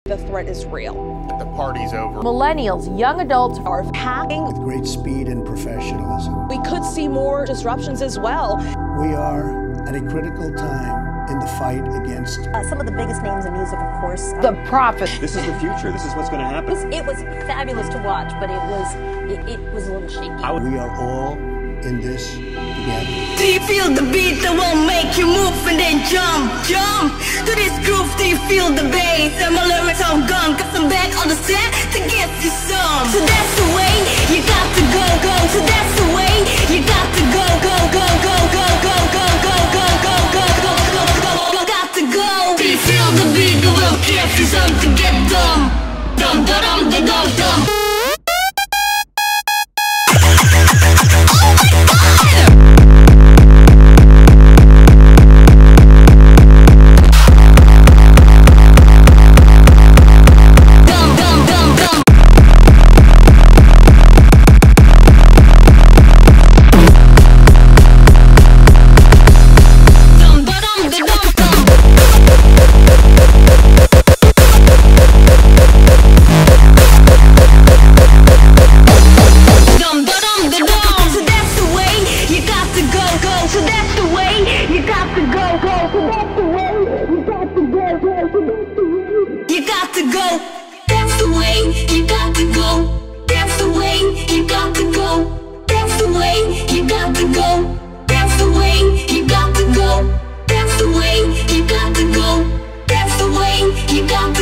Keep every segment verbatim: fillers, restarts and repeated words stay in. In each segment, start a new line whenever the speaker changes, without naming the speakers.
The threat is real.
The party's over.
Millennials, young adults
Are packing.
With great speed and professionalism.
We could see more disruptions as well.
We are at a critical time in the fight against
Uh, some of the biggest names in music, of course.
the prophets.
This is the future. This is what's going to happen.
It was fabulous to watch, but it was it, it was a little shaky.
We are all in this together.
Do you feel the beat that won't make you move and then jump, jump to this groove? Do you feel the bass? And my lyrics all gone, cause I'm back on the set to get you some. So that's the way you got to go, go. So that's the way you got to go, go, go, go, go, go, go, go, go, go, go, go, go, go, go, got to go. Do you feel the beat that won't get you some to get dumb, dumb, dumb, dumb, dumb, dumb.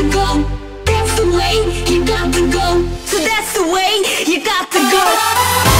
So that's the way you got to go.